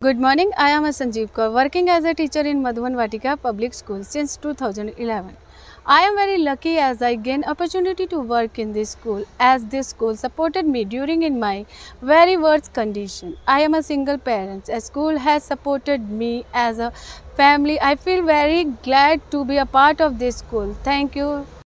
Good morning. I am Sanjeev Kaur, working as a teacher in Madhuban Vatika Public School since 2011. I am very lucky as I gain opportunity to work in this school, as this school supported me during in my very worst condition. I am a single parent. A school has supported me as a family. I feel very glad to be a part of this school. Thank you.